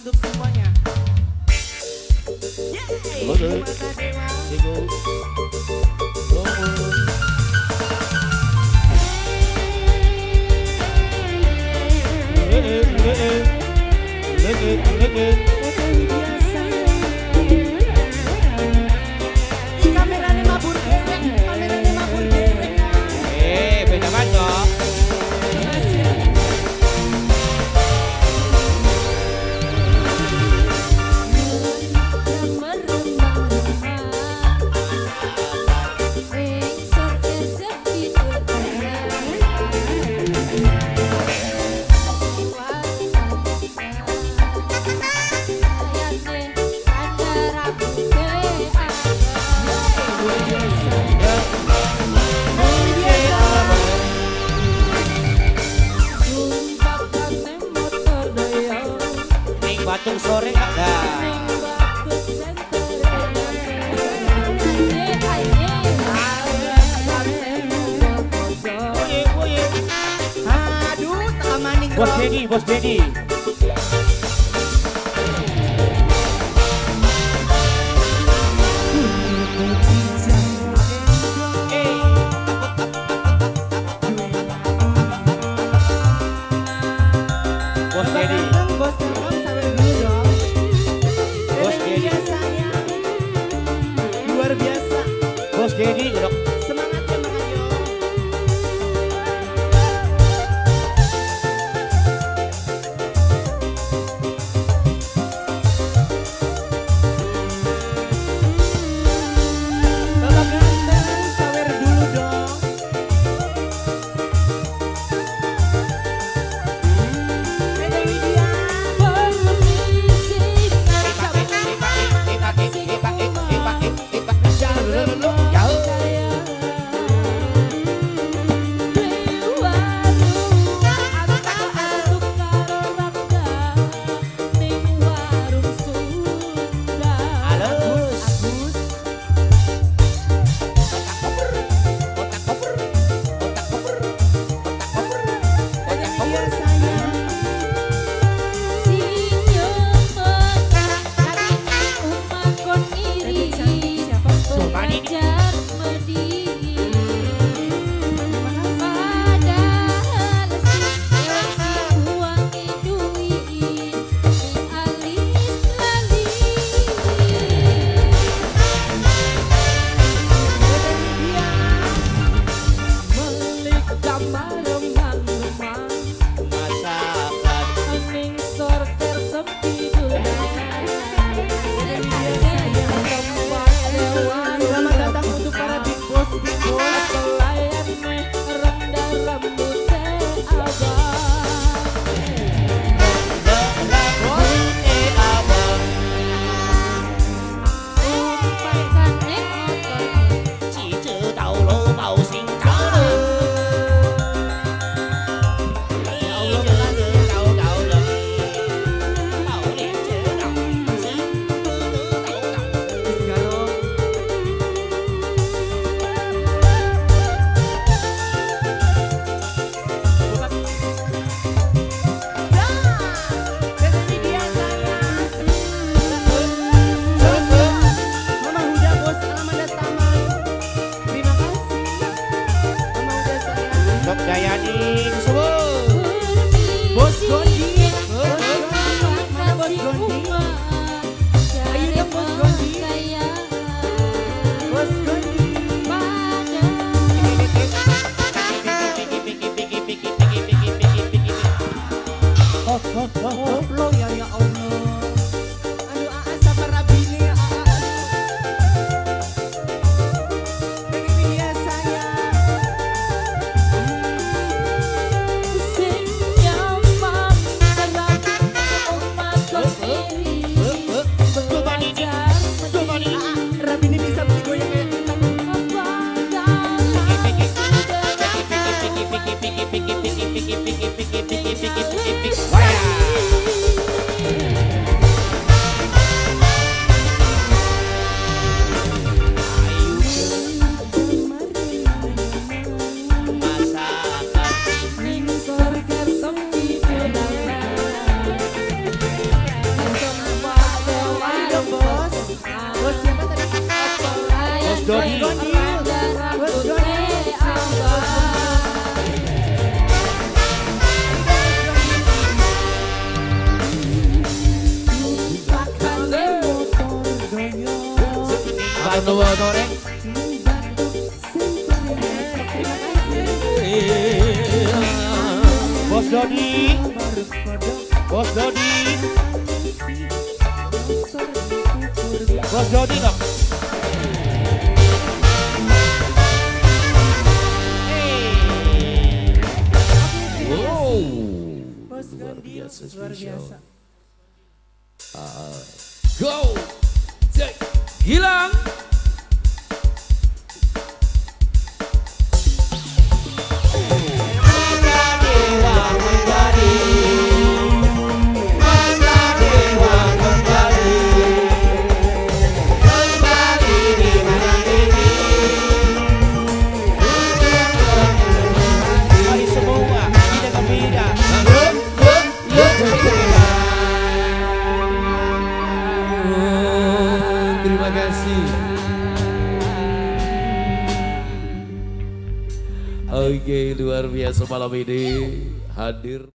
untuk semuanya. Yeay, mata dewa. Kameranya mabur derek, kameranya mabur derek. Beda banget. Batung sore ada. Aduh, tak maning. Bos Dedi. Bos Dedi. Luar biasa. Bos Dedi, dok. Semangat ya Bang Ayo. Bapak ganteng, sawer dulu dong. Ada Widya. Allah ya Allah. Aduh sabar abine Ini dia saya. Sing nyaman terang umat Bos siapa tadi? Bos Dodi. Bos Dodi. Batu motornya. Bos Dodi. Bos Dodi. Bos Dodi dong. Wow, Bos Gondi, luar biasa. go, cek, hilang. Mari semua kita gembira. Terima kasih. Oke, luar biasa malam ini hadir.